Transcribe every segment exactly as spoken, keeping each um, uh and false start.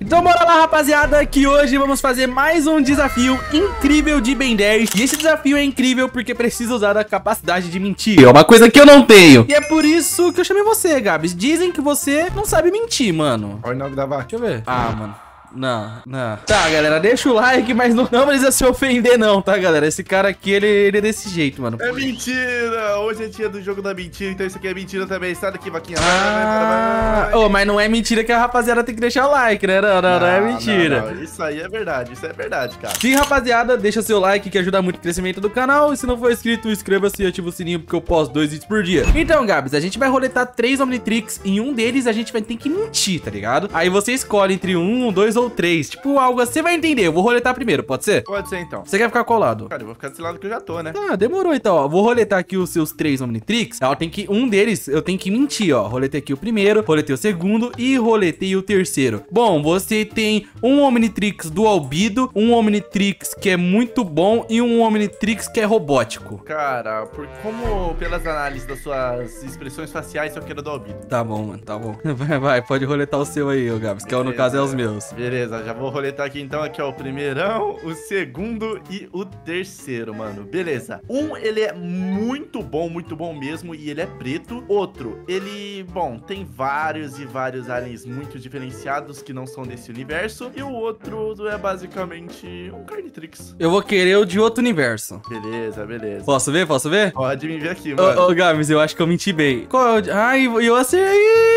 Então bora lá, rapaziada, que hoje vamos fazer mais um desafio incrível de Ben dez. E esse desafio é incrível porque precisa usar a capacidade de mentir. É uma coisa que eu não tenho. E é por isso que eu chamei você, Gabs. Dizem que você não sabe mentir, mano. Olha o nome da vaca. Deixa eu ver. Ah, mano. Não, não. Tá, galera, deixa o like, mas não, não precisa se ofender não, tá, galera? Esse cara aqui, ele, ele é desse jeito, mano. É mentira! Hoje é dia do jogo da mentira, então isso aqui é mentira também. Sai daqui, vaquinha. Ah, oh, mas não é mentira que a rapaziada tem que deixar o like, né? Não, não, não, não é mentira. Não, não. Isso aí é verdade, isso é verdade, cara. Sim, rapaziada, deixa seu like que ajuda muito o crescimento do canal. E se não for inscrito, inscreva-se e ativa o sininho porque eu posto dois vídeos por dia. Então, Gabs, a gente vai roletar três Omnitrix. Em um deles a gente vai ter que mentir, tá ligado? Aí você escolhe entre um, dois ou três. Tipo, algo assim, você vai entender. Eu vou roletar primeiro, pode ser? Pode ser, então. Você quer ficar qual lado? Cara, eu vou ficar desse lado que eu já tô, né? Ah, demorou então, ó. Vou roletar aqui os seus três Omnitrix. Ó, tem que, um deles eu tenho que mentir, ó. Roletei aqui o primeiro, roletei o segundo e roletei o terceiro. Bom, você tem um Omnitrix do Albedo, um Omnitrix que é muito bom e um Omnitrix que é robótico. Cara, por como pelas análises das suas expressões faciais, eu quero do Albedo. Tá bom, mano, tá bom. Vai, vai, pode roletar o seu aí, ô Gabs, que é, no caso é os meus. Beleza, já vou roletar aqui então. Aqui, ó, o primeirão, o segundo e o terceiro, mano. Beleza. Um, ele é muito bom, muito bom mesmo, e ele é preto. Outro, ele, bom, tem vários e vários aliens muito diferenciados que não são desse universo. E o outro é basicamente um Carnitrix. Eu vou querer o de outro universo. Beleza, beleza. Posso ver? Posso ver? Pode me ver aqui, mano. Ô, ô Gabs, eu acho que eu menti bem. Qual é o de... Ai, eu acertei!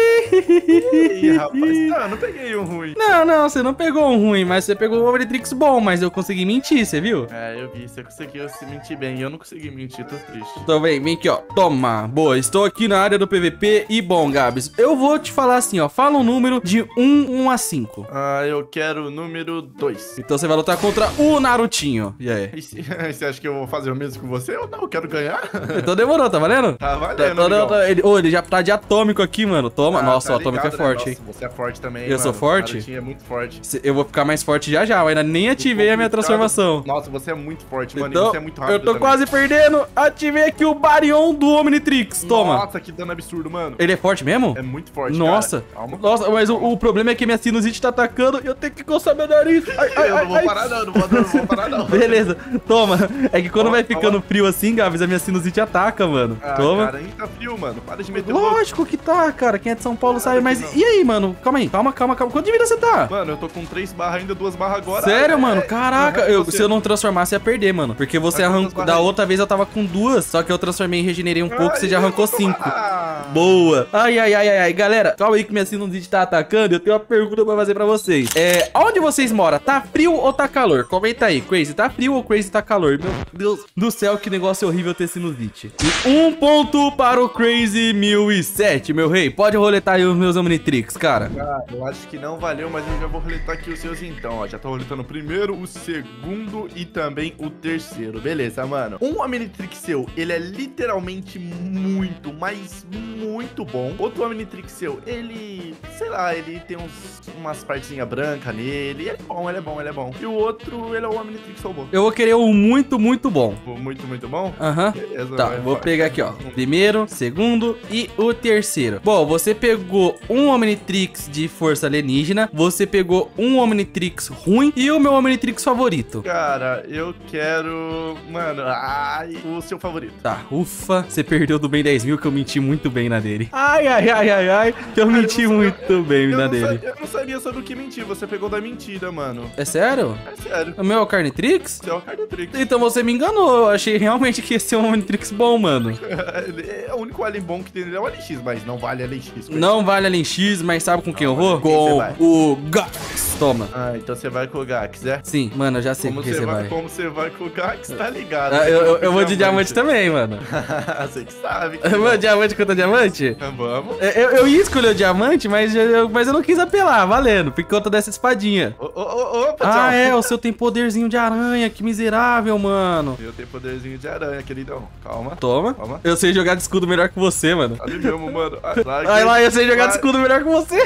Ih, rapaz, não, eu não peguei um ruim. Não, não, você não pegou um ruim, mas você pegou um Omnitrix bom, mas eu consegui mentir, você viu? É, eu vi, você conseguiu se mentir bem, eu não consegui mentir, tô triste. Então vem, vem aqui, ó, toma, boa, estou aqui na área do P V P e bom, Gabs, eu vou te falar assim, ó, fala um número de um a cinco. Ah, eu quero o número dois. Então você vai lutar contra o Narutinho, e aí? E se, você acha que eu vou fazer o mesmo com você ou não? Eu quero ganhar? Então demorou, tá valendo? Tá valendo, tá, tá, tá, ele, oh, ele já tá de atômico aqui, mano, toma, ah, nossa, tá o atômico ligado, é forte, né? hein? Nossa, você é forte também, Eu mano. sou forte? O Narutinho é muito forte. Eu vou ficar mais forte já já, eu ainda nem ativei a minha transformação. Nossa, você é muito forte, mano, então, e você é muito rápido eu tô também. quase perdendo. Ativei aqui o Baryon do Omnitrix, toma. Nossa, que dano absurdo, mano. Ele é forte mesmo? É muito forte, nossa. Cara. Nossa, mas o, o problema é que minha sinusite tá atacando e eu tenho que coçar meu nariz. Ai, ai, eu ai, não vou ai. parar não, não vou, não vou parar não. Beleza, toma. É que quando Toma, vai ficando toma. frio assim, Gabs, a minha sinusite ataca, mano. Ah, toma. cara, ainda tá frio, mano. Para de meter louco. Lógico que tá, cara. Quem é de São Paulo Ah, sabe, mas... não. E aí, mano? Calma aí. Calma, calma, calma. Quanto de vida você tá? Mano, eu tô com três barras ainda, duas barras agora. Sério, é, mano? Caraca. Eu, você... se eu não transformasse, ia perder, mano. Porque você Mas arrancou... Da outra vez eu tava com duas, só que eu transformei e regenerei um pouco, Ai, você já arrancou cinco. Ah. Boa. Ai, ai, ai, ai, ai. Galera, calma aí que minha sinusite tá atacando. Eu tenho uma pergunta pra fazer pra vocês. É, onde vocês moram? Tá frio ou tá calor? Comenta aí, Crazy. Tá frio ou Crazy tá calor? Meu Deus do céu, que negócio horrível ter sinusite. E um ponto para o Crazy mil e sete, meu rei. Pode roletar aí os meus Omnitrix, cara. Ah, eu acho que não valeu, mas eu já vou roletar aqui os seus então, ó. Já tô roletando o primeiro, o segundo e também o terceiro. Beleza, mano. Um Omnitrix seu, ele é literalmente muito, mas muito bom. Outro Omnitrix seu, ele, sei lá, ele tem uns, umas partezinhas brancas nele. Ele é bom, ele é bom, ele é bom. E o outro, ele é o Omnitrix robô. Eu vou querer o muito, muito bom. Muito, muito bom? Aham. Beleza, Tá, vai, vou vai. pegar aqui, ó. Primeiro, segundo e o terceiro. Bom, você pegou um Omnitrix de força alienígena, você pegou um Omnitrix ruim e o meu Omnitrix favorito. Cara, eu quero... Mano, ai, o seu favorito. Tá, ufa, você perdeu do Ben dez mil que eu menti muito bem na dele. Ai, ai, ai, ai, ai, que eu menti eu não muito sabia, bem eu na não dele. Sabia, eu não sabia sobre o que mentir, você pegou da mentira, mano. É sério? É sério. O meu é o Carnitrix? Você é o Carnitrix. Então você me enganou, eu achei realmente que esse é um Omnitrix bom, mano. Ele é o único alien bom que tem, ele é o Alien X, mas não vale Alien X. Não vale Alien X, mas sabe com quem eu vou? quem você Com vai? o Gax. Toma. Ah, então você vai com o Gax, é? Sim, mano, eu já sei com Como quem você você vai, vai. como você vai com o Gax, tá ligado? Ah, né? eu, eu, eu vou de diamante também, mano. Você que sabe. Eu vou de diamante contra diamante? Vamos. Eu, eu ia escolher o diamante, mas eu, mas eu não quis apelar, valendo, por conta dessa espadinha. Ô, ô, ô, opa, Ah, tchau. é, o seu tem poderzinho de aranha, que miserável, mano. Eu tenho poderzinho de aranha, queridão. Calma. Toma. Calma. Eu sei jogar de escudo melhor que você, mano. Ali mesmo, mano. Ah, sai, Vai lá, eu sei jogar de sai, escudo melhor que você.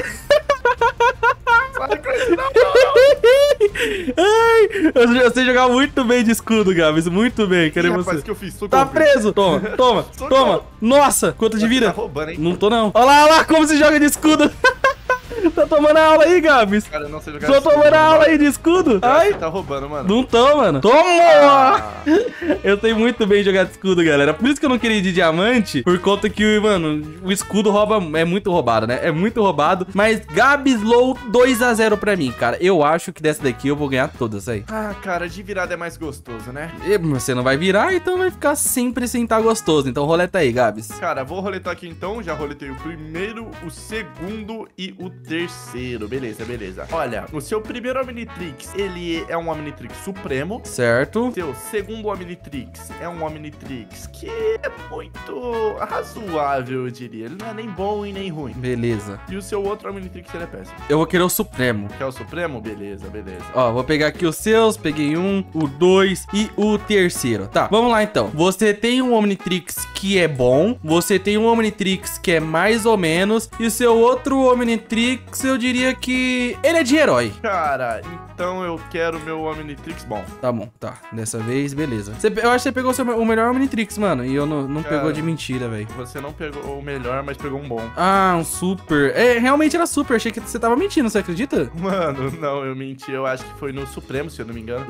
sai, Crazy, não, não, não. Ai, eu, eu sei jogar muito bem de escudo, Gabs, muito bem, Ih, quero rapaz, você. o que eu fiz? Tá Socorro. preso. Toma, toma, Socorro. toma. Nossa, quanto de Você vida? tá roubando, hein? Não tô, não. Olha lá, olha lá como se joga de escudo. Tá tomando aula aí, Gabs? Cara, eu não sei jogar Tô escudo, tomando mano. aula aí de escudo? Ai. Você tá roubando, mano. Não tô, mano. Toma! Ah. Eu sei muito bem jogar de escudo, galera. Por isso que eu não queria ir de diamante, por conta que, mano, o escudo rouba, é muito roubado, né? É muito roubado. Mas Gabs Low dois a zero pra mim, cara. Eu acho que dessa daqui eu vou ganhar todas aí. Ah, cara, de virada é mais gostoso, né? E você não vai virar, então vai ficar sempre sem estar gostoso. Então roleta aí, Gabs. Cara, vou roletar aqui então. Já roletei o primeiro, o segundo e o terceiro. Beleza, beleza. Olha, o seu primeiro Omnitrix, ele é um Omnitrix supremo. Certo. Seu segundo Omnitrix é um Omnitrix que é muito razoável, eu diria. Ele não é nem bom e nem ruim. Beleza. E o seu outro Omnitrix, ele é péssimo. Eu vou querer o Supremo. Quer o Supremo? Beleza, beleza. Ó, vou pegar aqui os seus. Peguei um, o dois e o terceiro. Tá, vamos lá então. Você tem um Omnitrix que é bom. Você tem um Omnitrix que é mais ou menos. E o seu outro Omnitrix, eu diria que ele é de herói. Cara, então eu quero o meu Omnitrix bom. Tá bom, tá. Dessa vez, beleza. Você, eu acho que você pegou o, seu, o melhor Omnitrix, mano. E eu não, não Cara, pegou de mentira, velho. Você não pegou o melhor, mas pegou um bom. Ah, um super. É, realmente era super. Achei que você tava mentindo, você acredita? Mano, não, eu menti. Eu acho que foi no Supremo, se eu não me engano.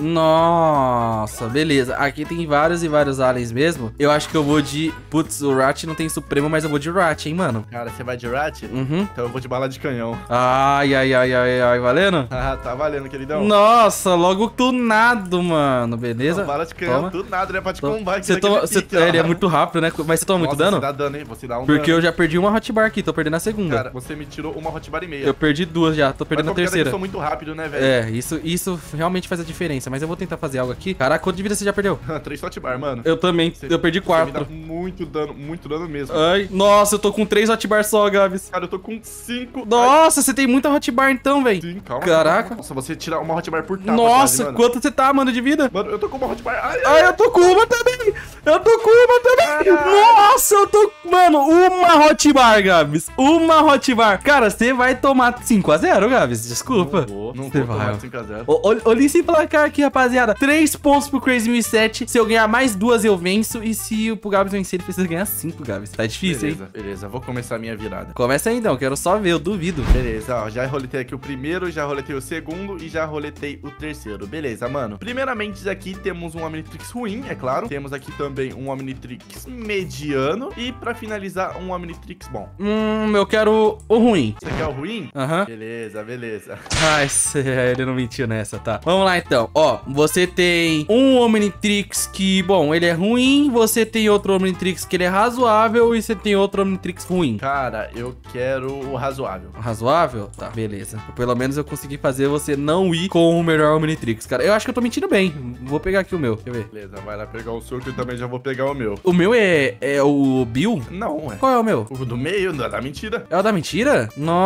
Nossa, beleza. Aqui tem vários e vários aliens mesmo. Eu acho que eu vou de... Putz, o Rat não tem Supremo, mas eu vou de Rat, hein, mano. Cara, você vai de Rat? Uhum. Então eu vou de bala de canhão. Ai, ai, ai, ai, ai, valendo? Ah, tá valendo, queridão. Nossa, logo tunado, mano. Beleza? Não, bala de canhão, Toma. tudo nada, né? Pra te Toma. combar. Você toma, você, é, ele é muito rápido, né? Mas você toma muito dano? Você dá dano, hein? Você dá um Porque dano. eu já perdi uma hotbar aqui, tô perdendo a segunda. Cara, você me tirou uma hotbar e meia. Eu perdi duas já, tô perdendo Mas a qualquer terceira. Eu sou muito rápido, né, velho? É, isso, isso realmente faz a diferença. Mas eu vou tentar fazer algo aqui. Caraca, quanto de vida você já perdeu? Três hotbar, mano. Eu também, Você- eu perdi Você quatro. me dá muito dano, muito dano mesmo. Ai, nossa, eu tô com três hotbar só, Gabs. Cara, eu tô com cinco. Nossa, você tem muita hotbar então, velho. Sim, calma. Caraca. calma. Nossa, você tira uma hotbar por tapa, Nossa, quase, mano. quanto você tá, mano, de vida? Mano, eu tô com uma hotbar. Ai, ai, Ai, eu tô com uma também. Eu tô com uma também. Nossa, eu tô... Mano, uma hotbar, Gabs. Uma hotbar. Cara, você vai tomar cinco a zero, Gabs. Desculpa. Não vou, não Você vou vai, tomar ó. cinco a zero. Ô, ol- Olha esse placar aqui, rapaziada. três pontos pro Crazy mil e sete. Se eu ganhar mais duas, eu venço. E se o Gabs vencer, ele precisa ganhar cinco, Gabs. Tá difícil, hein? Beleza, beleza. Vou começar a minha virada. Começa aí, então. Quero só ver, eu duvido. Beleza, ó, já roletei aqui o primeiro, já roletei o segundo e já roletei o terceiro. Beleza, mano. Primeiramente, aqui temos um Omnitrix ruim, é claro. Temos aqui também um Omnitrix mediano. E pra finalizar, um Omnitrix bom. Hum, eu quero o ruim. Você quer o ruim? Aham. Beleza, beleza. Ai, cê- ele não mentiu nessa, tá? Vamos lá, então. Ó, você tem um Omnitrix que, bom, ele é ruim. Você tem outro Omnitrix que ele é razoável. E você tem outro Omnitrix ruim. Cara, eu quero o razoável. Razoável? Tá, beleza. Pelo menos eu consegui fazer você não ir com o melhor Omnitrix, cara. Eu acho que eu tô mentindo bem. Vou pegar aqui o meu. Deixa eu ver. Beleza, vai lá pegar o seu que eu também já vou pegar o meu. O meu é, é o Bill? Não, é. Qual é o meu? O do meio, não é da mentira. É o da mentira?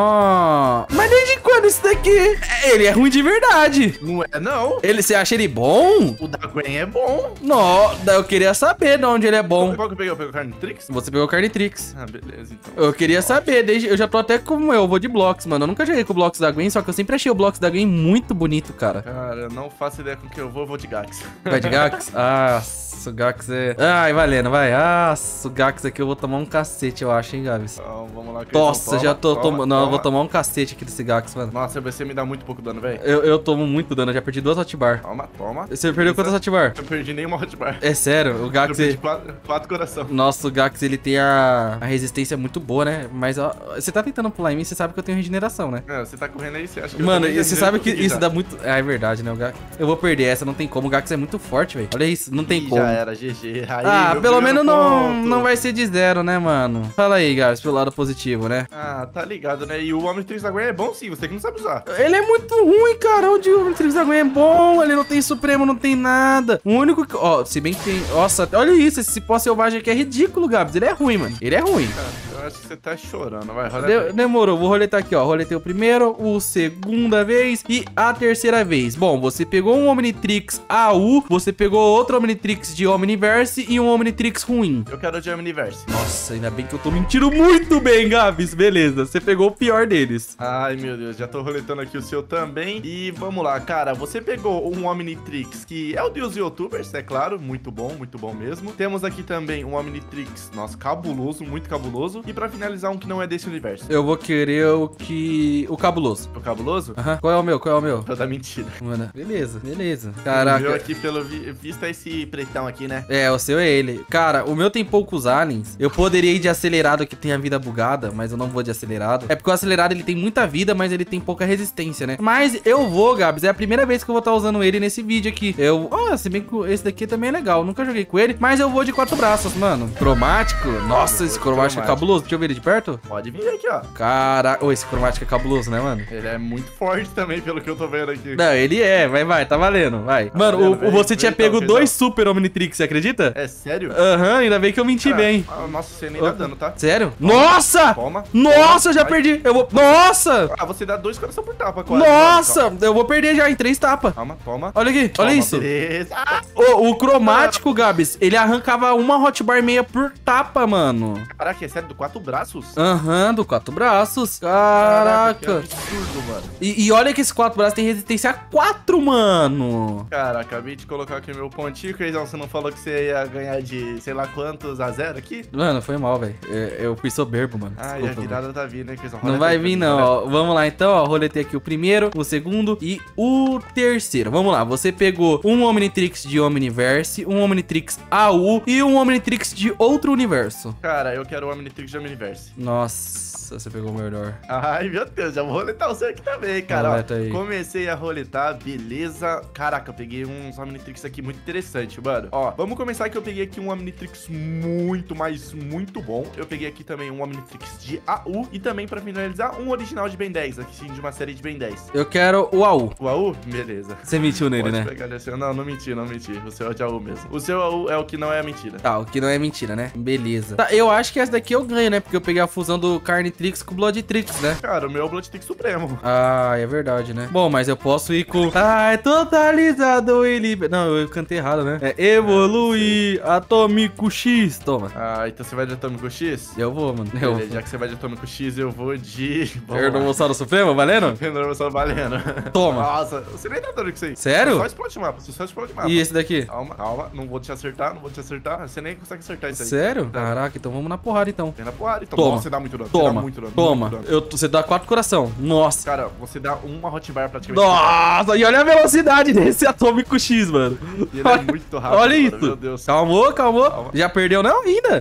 Nossa. Mas desde quando isso daqui? Ele é ruim de verdade. Não é, não. Ele, você acha ele bom? O da Gwen é bom. Não, eu queria saber de onde ele é bom. Qual que eu peguei? Eu peguei o Carnitrix? Você pegou o Carnitrix. Ah, beleza, então. Eu queria saber, desde, eu já tô até com eu vou de blocos, mano. Eu nunca joguei com o blocos da Gwen, só que eu sempre achei o blocos da Gwen muito bonito, cara. Cara, eu não faço ideia com que eu vou, eu vou de Gax. Vai de Gax? Ah, o Gax é... Ai, valendo, vai. Ah, o Gax aqui eu vou tomar um cacete, eu acho, hein, Gabs. Então, vamos lá. Cleiton, Nossa, toma, já tô toma, tomando... Não, eu vou toma. tomar um cacete aqui desse Gax, mano. Nossa, você me dá muito pouco dano, velho. Eu, eu tomo muito dano, eu já perdi duas hotbar. Toma, toma. Você perdeu quantas hotbar? Eu perdi nenhuma hotbar. É sério, o Eu Gax... perdi Ele... quatro, quatro coração. Nossa, o Gax, ele tem a... a resistência muito boa, né? Mas, ó, você tá tentando pular em mim, você sabe que eu tenho regeneração, né? É, você tá correndo aí, você acha que eu Mano, também você já sabe que consegui isso já. dá muito... Ah, é verdade, né? O Gax... Eu vou perder essa, não tem como. O Gax é muito forte, velho. Olha isso, não tem Ih, como. já era, G G. Aí, Ah, meu pelo primeiro menos não, ponto. não vai ser de zero, né, mano? Fala aí, Gabs, pelo lado positivo, né? Ah, tá ligado, né? E o Omnitrix da Gwen é bom sim, você que não sabe usar. Ele é muito ruim, cara. Onde o Omnitrix da Gwen é bom, ele não tem Supremo, não tem nada. O único que... Ó, se bem que tem... Nossa, olha isso, esse pó selvagem aqui é ridículo, Gabs. Ele é ruim, mano. Ele é ruim. Cara, eu acho que você tá chorando, vai, roda. De- demorou, vou roletar aqui, ó. Roletei o primeiro, o segunda vez e a terceira vez. Bom, você pegou um Omnitrix A U, você pegou outro Omnitrix de Omniverse e um Omnitrix ruim. Eu quero o de Omniverse. Nossa, ainda bem que eu tô mentindo muito bem, Gabs. Beleza, você pegou o pior deles. Ai, meu Deus, já tô roletando aqui o seu também. E vamos lá, cara, você pegou um Omnitrix, que é o Deus Youtubers, é claro, muito bom, muito bom mesmo. Temos aqui também um Omnitrix, nossa, cabuloso, muito cabuloso. E pra finalizar um que não é desse universo. Eu vou querer o que... O cabuloso. O cabuloso? Aham. Uhum. Qual é o meu? Qual é o meu? Toda mentira. Mano, beleza, beleza. Caraca. O meu Caraca. aqui, pelo vi visto, é esse pretão aqui, né? É, o seu é ele. Cara, o meu tem poucos aliens. Eu poderia ir de acelerado que tem a vida bugada, mas eu não vou de acelerado. É porque o acelerado ele tem muita vida, mas ele tem pouca resistência, né? Mas eu vou, Gabs. É a primeira vez que eu vou estar usando ele nesse vídeo aqui. Eu... Oh, se bem que esse daqui também é legal. Nunca joguei com ele, mas eu vou de quatro braços, mano. Cromático. Nossa, esse cromático é cabuloso. Deixa eu ver ele de perto. Pode vir aqui, ó. Caraca. Oh, esse cromático é cabuloso, né, mano? Ele é muito forte também, pelo que eu tô vendo aqui. Não, ele é. Vai, vai. Tá valendo. Vai. Tá mano, valendo, o, véio. você Vem tinha então, pego Crisão. dois super Omnitrix, você acredita? É sério? Aham, uhum, ainda bem que eu menti Cara, bem. ah, nossa, você nem dá dano, tá? Sério? Toma, Nossa! Toma. Nossa, toma, eu já vai. perdi. Eu vou... Nossa! Ah, você dá dois coração por tapa, quase. Nossa! Eu vou perder já em três tapas. Toma, toma. Olha aqui, olha Toma, isso. beleza. Ah, O, o cromático, Gabs, ele arrancava uma hotbar meia por tapa, mano. caraca, é sério, do quatro braços? Aham, do quatro braços. Que Caraca. absurdo, mano. E, e olha que esse quatro braços tem resistência a quatro, mano. Cara, acabei de colocar aqui meu pontinho, Crazyão. Você não falou que você ia ganhar de sei lá quantos a zero aqui? Mano, foi mal, velho. Eu, eu fui soberbo, mano. Ah, e a Desculpa, mano. virada tá vindo, hein, Crazyão? Não vai vir, não. Ó, vamos lá, então, ó. Roletei aqui o primeiro, o segundo e o terceiro. Vamos lá. Você pegou um Omnitrix de Omniverse, um Omnitrix A U e um Omnitrix de outro universo. Cara, eu quero o Omnitrix de Omniverse. Nossa, você pegou o melhor. Ai, meu Deus, já vou roletar o seu aqui também, cara. Ó, Roleta aí. comecei a roletar, beleza. Caraca, eu peguei uns Omnitrix aqui muito interessante, mano. Ó, vamos começar que eu peguei aqui um Omnitrix muito, mas muito bom. Eu peguei aqui também um Omnitrix de A U e também, pra finalizar, um original de Ben dez, aqui sim, de uma série de Ben dez. Eu quero o A U. O A U? Beleza. Você mentiu nele, Pode né? pegar desse... Não, não menti, não menti. O seu é de A U mesmo. O seu A U é o que não é mentira. Tá, o que não é mentira, né? Beleza. Tá, eu acho que essa daqui eu ganho, né? Porque eu peguei a fusão do Carnitrix com o Bloodtrix, né? Cara, o meu é o Bloodtrix Supremo. Ah, é verdade, né? Bom, mas eu posso ir com... Ai, totalizado e liber... Não, eu cantei errado, né? É evoluir atômico X. Toma. Ah, então você vai de Atômico X? Eu vou, mano. Eu Beleza, já que você vai de Atômico X, eu vou de... Vamos lá. Perdomossado Supremo, valendo? Renovação valendo. Toma. Nossa, você nem tá dando isso aí. Sério? Você só explode o mapa, você só explode o mapa. E esse daqui? Calma, calma, não vou te acertar, não vou te acertar. Você nem consegue acertar isso aí. Sério? Tá. Caraca, então vamos na porrada, então. Tem na porrada, então. Toma. Nossa, você dá muito dano. Você dá Toma, muito dano. toma. Muito dano. Eu, você dá quatro coração. Nossa. Cara, você dá uma hotbar praticamente. Nossa, e olha a velocidade desse atômico X, mano. E ele é muito rápido. Olha mano, isso. Meu Deus. Calmou, calmou. Calma. Já perdeu não ainda?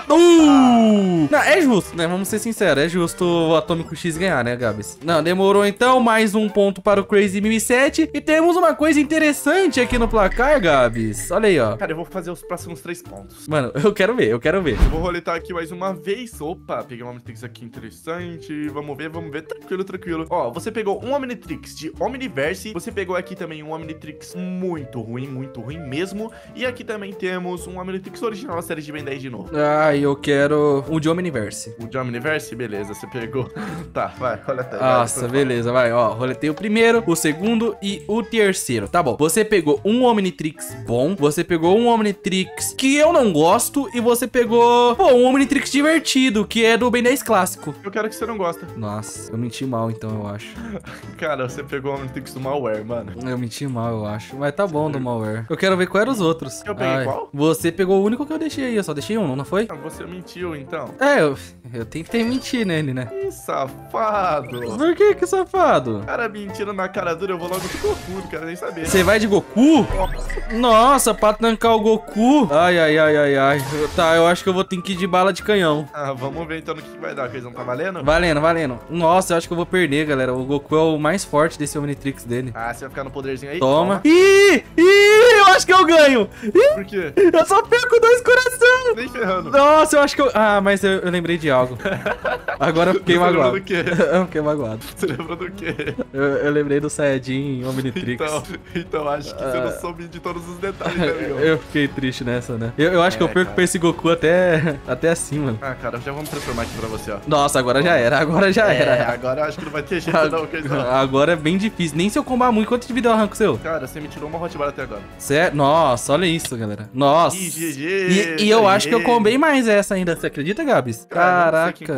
Uh! Não, é justo, né? Vamos ser sinceros. É justo o Atômico X ganhar, né, Gabs? Não, demorou então. Mais um ponto para o Crazy mil e sete. E temos uma coisa interessante aqui no placar, Gabs. Olha aí, ó. Cara, eu vou fazer os próximos três pontos. Mano, eu quero ver, eu quero ver. Eu vou roletar aqui mais uma vez. Opa, peguei um Omnitrix aqui interessante. Vamos ver, vamos ver. Tranquilo, tranquilo. Ó, você pegou um Omnitrix de Omniverse. Você pegou aqui também um Omnitrix muito ruim, muito ruim mesmo. E aqui também temos um Omnitrix original da série de Ben dez de novo. Ah, eu quero o de Omniverse. O de Omniverse, beleza, você pegou. Tá, vai, olha até. Nossa, vai, beleza, vai, ó. Roletei o primeiro, o segundo e o terceiro. Tá bom. Você pegou um Omnitrix bom, você pegou um Omnitrix que eu não gosto e você pegou, pô, um Omnitrix divertido, que é do Ben dez clássico. Eu quero que você não gosta. Nossa, eu menti mal então, eu acho. Cara, você pegou o Omnitrix do Malware, mano. Eu menti mal, eu acho. Mas tá bom do malware. Eu quero ver qual eram os outros. Eu peguei qual? Você pegou o único que eu deixei aí, eu só deixei um, não foi? Ah, você mentiu, então. É, eu, eu tentei mentir nele, né? Que safado. Por que que safado? Cara, mentindo na cara dura, eu vou logo de Goku, não quero nem saber. Você vai de Goku? Nossa, pra tancar o Goku. Ai, ai, ai, ai, ai. Eu- Tá, eu acho que eu vou ter que ir de bala de canhão. Ah, vamos ver então no que que vai dar, que eles não tá valendo? Valendo, valendo. Nossa, eu acho que eu vou perder, galera. O Goku é o mais forte desse Omnitrix dele. Ah, você vai ficar no poderzinho aí? Toma. Ih, ih, eu acho que eu ganho. Ih, Por quê? eu só perco dois coração. Nem ferrando. Nossa, eu acho que eu... Ah, mas eu, eu lembrei de algo. Agora eu fiquei Você lembrou magoado. do quê? Eu fiquei magoado. Você lembrou do quê? Eu, eu lembrei do Saiyajin Omnitrix. Então, então acho que você não soube de todos os detalhes, né, amigão? Eu fiquei triste nessa, né? Eu, eu acho que É, eu perco cara. pra esse Goku até, até assim, mano. Ah, cara, já vamos transformar aqui pra você, ó. Nossa, agora já era, agora já É, era. agora eu acho que não vai ter jeito não, Crazyão. Agora é bem difícil. Nem se eu combar muito, quanto de vida eu arranco seu? Cara, você me tirou uma hotbar até agora. Sério? Nossa, olha isso, galera. Nossa. Ih, G G, E, e eu G G. acho que eu combei mais essa ainda. Você acredita, Gabs? Cara, não sei quem Caraca. combou mais.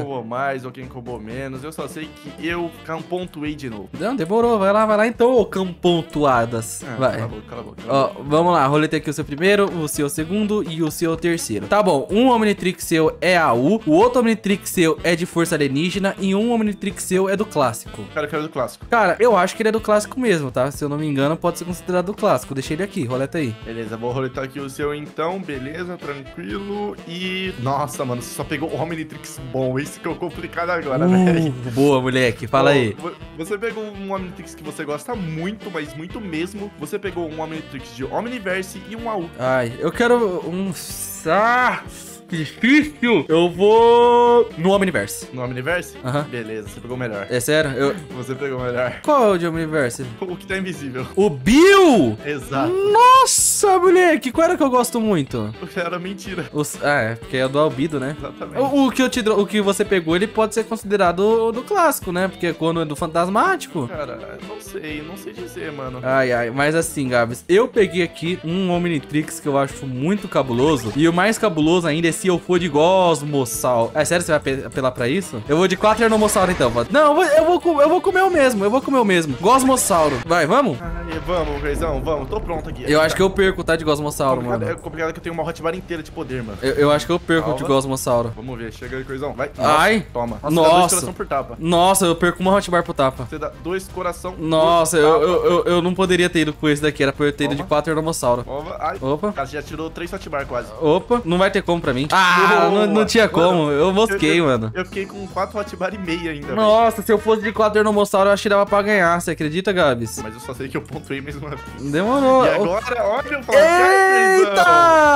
mais ou quem combou menos. Eu só sei que eu pontuei de novo. Não, demorou. Vai lá, vai lá então, ô campontuadas. Ah, Vai. Cala a boca, cala a boca. Cala a boca. Ó, vamos lá. Roletei aqui o seu primeiro, o seu segundo e o seu terceiro. Tá bom, um Omnitrix seu é A U, o outro Omnitrix seu é de força alienígena e um Omnitrix seu é do clássico. Cara, eu quero do clássico. Cara, eu acho que ele é do clássico mesmo, tá? Se eu não me engano, pode ser considerado do clássico. Deixei ele aqui, roleta aí. Beleza, vou roletar aqui o seu então, beleza, tranquilo. E... Nossa, mano, você só pegou o Omnitrix bom, isso que é o complicado agora, Uh, velho. boa, moleque. Fala aí. Bom, Você pegou um Omnitrix que você gosta muito, mas muito mesmo. Você pegou um Omnitrix de Omniverse e um A U. Ai, eu quero um... Ah, que difícil. Eu vou no Omniverse. No Omniverse? Aham. Beleza, você pegou o melhor. É sério? Eu... Você pegou o melhor. Qual é o de Omniverse? O que tá invisível. O Bill! Exato. Nossa, moleque, qual era que eu gosto muito? Era mentira. Os... Ah, é, porque é do Albedo, né? Exatamente. O, o que eu te, dro- o que você pegou, ele pode ser considerado o do clássico, né? Porque quando é do fantasmático. Cara, não sei, não sei dizer, mano. Ai, ai, mas assim, Gabs, eu peguei aqui um Omnitrix que eu acho muito cabuloso. E o mais cabuloso ainda é se eu for de Gosmossauro. É sério, você vai ape- apelar pra isso? Eu vou de quatro Ernomossauro então. pode- Não, eu vou, eu, vou, co- eu vou comer o mesmo, eu vou comer o mesmo. Gosmossauro. Vai, vamos? Ai, vamos, Reizão, vamos, tô pronto aqui. Eu acho que eu perco, tá, de Gosmossauro, complicado, mano. É complicado que eu tenho uma hotbar inteira de poder, mano. Eu, eu acho que eu perco Calma. de Gosmossauro. Vamos ver, chega aí, Coisão. Vai. Ai. Toma. Nossa, Nossa. dá dois coração por tapa. Nossa, eu perco uma hotbar pro tapa. Você dá dois coração Nossa, por eu, tapa. eu, eu, eu não poderia ter ido com esse daqui. Era pra eu ter ido de Toma. quatro Ernomossauro. Toma. Ai. Opa. Cara, você já tirou três hotbar quase. Opa, não vai ter como pra mim. Ah, Boa. não, não tinha como. Mano, Eu mosquei, eu, eu, mano. Eu fiquei com quatro hotbar e meia ainda, velho. Nossa, se eu fosse de quatro Ernomossauro, eu acho que dava pra ganhar. Você acredita, Gabs? Mas eu só sei que eu pontuei mais uma vez. Demorou. E agora, olha o placar, Eita! Coisão.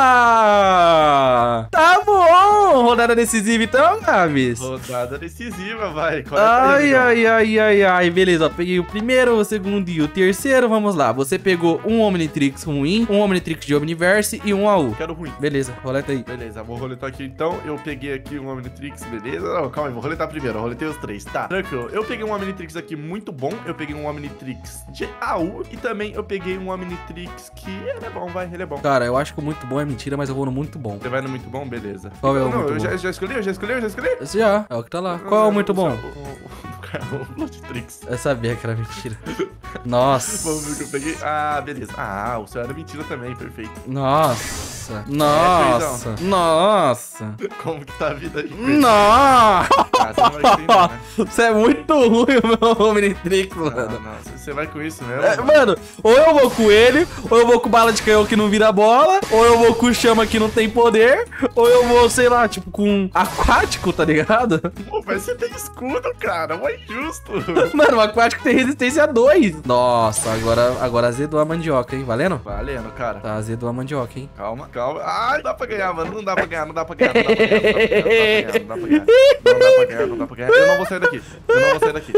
Tá bom! Rodada decisiva então, Gabs? Rodada decisiva, vai. Coleta Ai, aí, amigão. ai, ai, ai, ai. Beleza, ó. Peguei o primeiro, o segundo e o terceiro. Vamos lá. Você pegou um Omnitrix ruim, um Omnitrix de Omniverse e um A U. Quero ruim. Beleza, roleta aí. Beleza, vou roletar aqui então. Eu peguei aqui um Omnitrix, beleza? Não, calma aí, vou roletar primeiro. Eu roletei os três, tá? Tranquilo. Eu peguei um Omnitrix aqui muito bom. Eu peguei um Omnitrix de A U. E também eu peguei um Omnitrix que ele é bom, vai, ele é bom. Cara, eu acho que o muito bom é mentira, mas eu vou no muito bom. Você vai no muito bom? Beleza. Qual é o não, muito eu bom? já, já escolhi, eu já escolhi, eu já escolhi. Esse já, é o que tá lá. Qual é o muito bom? O, o, o, o Bloodtrix. Eu sabia que era mentira. Vamos ver o Nossa. que eu peguei. Ah, beleza. Ah, o seu era mentira também, perfeito. Nossa. Nossa. Nossa. Como que tá a vida aí? Nossa. Ah, você não vai entender, né? Você é muito ruim, o meu Omnitrix, Não, mano. não, você vai com isso mesmo? É, mano, ou eu vou com ele, ou eu vou com bala de canhão que não vira bola, ou eu vou com chama que não tem poder, ou eu vou, sei lá, tipo, com aquático, tá ligado? Pô, mas você tem escudo, cara. Não é justo. Mano, o aquático tem resistência dois. Nossa, agora, agora azedou a mandioca, hein? Valendo? Valendo, cara. Tá, azedou a mandioca, hein? Calma, calma. Ai, não dá pra ganhar, mano. Não dá pra ganhar, não dá pra ganhar, não dá pra ganhar. Não dá pra ganhar, não dá pra ganhar. Não dá pra ganhar, não dá pra ganhar. Eu não vou sair daqui. Eu não vou sair daqui.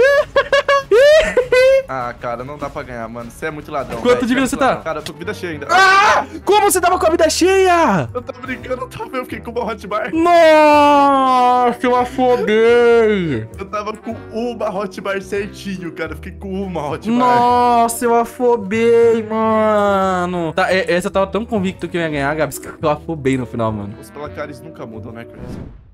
Ah, cara, não dá pra ganhar, mano. Você é muito ladrão. Quanto véi. de vida é você muito tá? ladrão. Cara, eu tô com vida cheia ainda. Ah! Como você tava com a vida cheia? Eu tô brincando, eu tava, eu fiquei com uma hotbar. Nossa, eu afobei. Eu tava com uma hotbar certinho, cara. Eu fiquei com uma hotbar. Nossa, eu afobei, mano. Tá, e- essa eu tava tão convicto que eu ia ganhar, Gabs, que eu afobei no final, mano. Os placares nunca mudam, né, Chris?